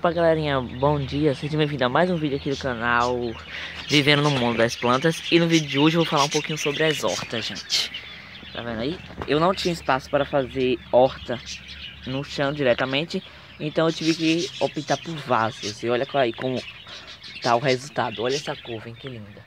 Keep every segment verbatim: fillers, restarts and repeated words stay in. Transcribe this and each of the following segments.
Opa galerinha, bom dia, seja bem-vindo a mais um vídeo aqui do canal Vivendo no Mundo das Plantas. E no vídeo de hoje eu vou falar um pouquinho sobre as hortas, gente. Tá vendo aí? Eu não tinha espaço para fazer horta no chão diretamente, então eu tive que optar por vasos. E olha aí como tá o resultado, olha essa cor, vem que linda.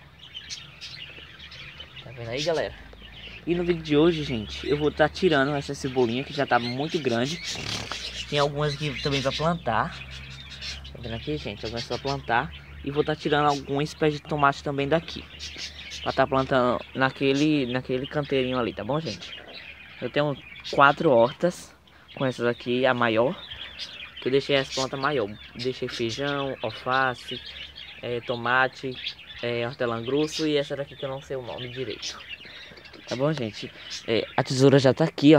Tá vendo aí, galera? E no vídeo de hoje, gente, eu vou estar tá tirando essa cebolinha que já tá muito grande. Tem algumas aqui também para plantar. Tá vendo aqui, gente? Algumas para plantar. E vou estar tá tirando alguns pés de tomate também daqui. Para estar tá plantando naquele, naquele canteirinho ali, tá bom, gente? Eu tenho quatro hortas. Com essas aqui, a maior. Que eu deixei as plantas maior. Deixei feijão, alface, é, tomate, é, hortelã grosso. E essa daqui que eu não sei o nome direito. Tá bom, gente? É, a tesoura já tá aqui, ó.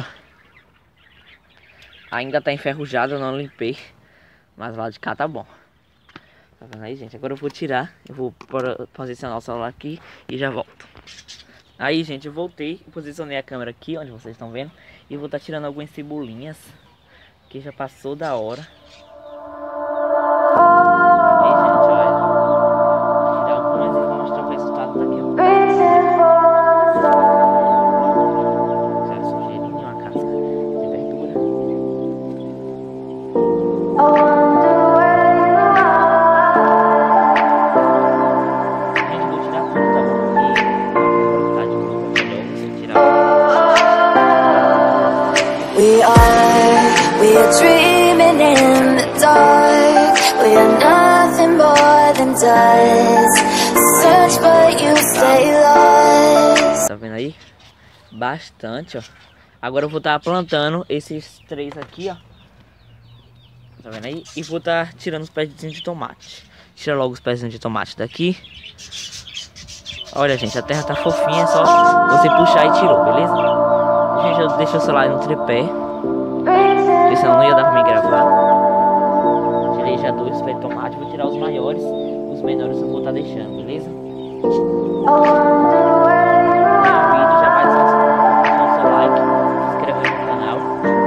Ainda tá enferrujada, eu não limpei. Mas lá de cá tá bom. Tá vendo aí, gente? Agora eu vou tirar. Eu vou posicionar o celular aqui e já volto. Aí, gente, eu voltei. Posicionei a câmera aqui, onde vocês estão vendo. E vou estar tá tirando algumas cebolinhas. Que já passou da hora. Aí, gente, olha. Vou tirar algumas e vou mostrar o resultado daqui a pouco. Já sujeirinho, uma casca de verdura. We are, we are dreaming in the dark. We are nothing more than dust. Search but you stay lost. Tá vendo aí? Bastante, ó. Agora eu vou estar tá plantando esses três aqui, ó. Tá vendo aí? E vou estar tá tirando os pezinhos de tomate. Tira logo os pezinhos de tomate daqui. Olha, gente, a terra tá fofinha, é só você puxar e tirou, beleza? Gente, eu deixei o celular no tripé, porque senão não ia dar pra me gravar. Tirei já dois pés de tomate, vou tirar os maiores. Os menores eu vou estar tá deixando, beleza? Meu vídeo já vai deixar o seu like, se inscrever no canal,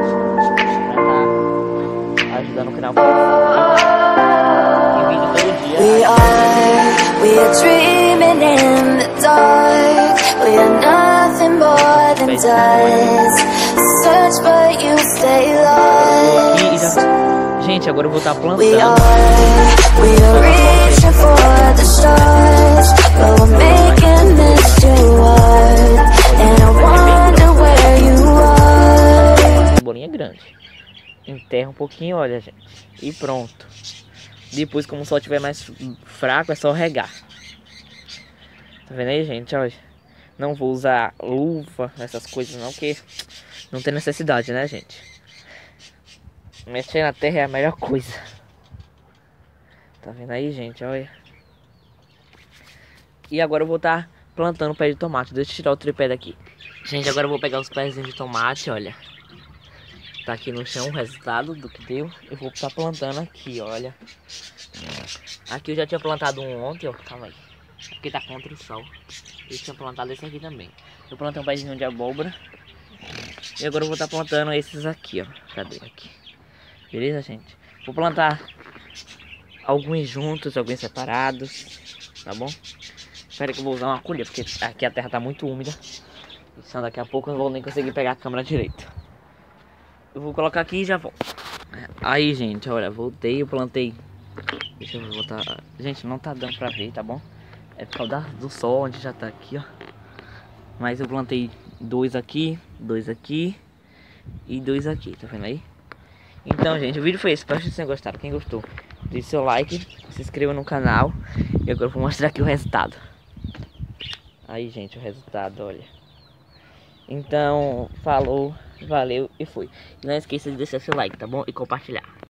pra tá ajudando o canal a crescer. Tem vídeo todo dia. We are, we are dreaming in the dark. We are nothing more than dust. Search but you stay lost. Gente, agora eu vou estar tá plantando. We are, we are reaching for the stars, but we're making this too hard. And I wonder where you are. Cebolinha grande. Enterra um pouquinho, olha, gente. E pronto. Depois, como o sol estiver mais fraco, é só regar. Tá vendo aí, gente? Olha. Não vou usar luva, essas coisas não, porque não tem necessidade, né, gente? Mexer na terra é a melhor coisa. Tá vendo aí, gente? Olha. E agora eu vou estar tá plantando o pé de tomate. Deixa eu tirar o tripé daqui. Gente, agora eu vou pegar os pezinhos de tomate, olha. Tá aqui no chão o resultado do que deu. Eu vou estar tá plantando aqui, olha. Aqui eu já tinha plantado um ontem, ó. Calma aí. Porque tá contra o sol. Eu tinha plantado esse aqui também. Eu plantei um pezinho de abóbora. E agora eu vou estar tá plantando esses aqui, ó. Cadê aqui? Beleza, gente? Vou plantar alguns juntos, alguns separados. Tá bom? Espera que eu vou usar uma colher, porque aqui a terra tá muito úmida. Então daqui a pouco eu não vou nem conseguir pegar a câmera direito. Eu vou colocar aqui e já volto. Aí, gente, olha, voltei, eu plantei. Deixa eu botar. Gente, não tá dando pra ver, tá bom? É por causa do sol, onde já tá aqui, ó. Mas eu plantei dois aqui, dois aqui e dois aqui, tá vendo aí? Então, gente, o vídeo foi esse. Espero que vocês tenham gostado. Quem gostou, deixe seu like, se inscreva no canal. E agora eu vou mostrar aqui o resultado. Aí, gente, o resultado, olha. Então, falou, valeu e fui. Não esqueça de deixar seu like, tá bom? E compartilhar.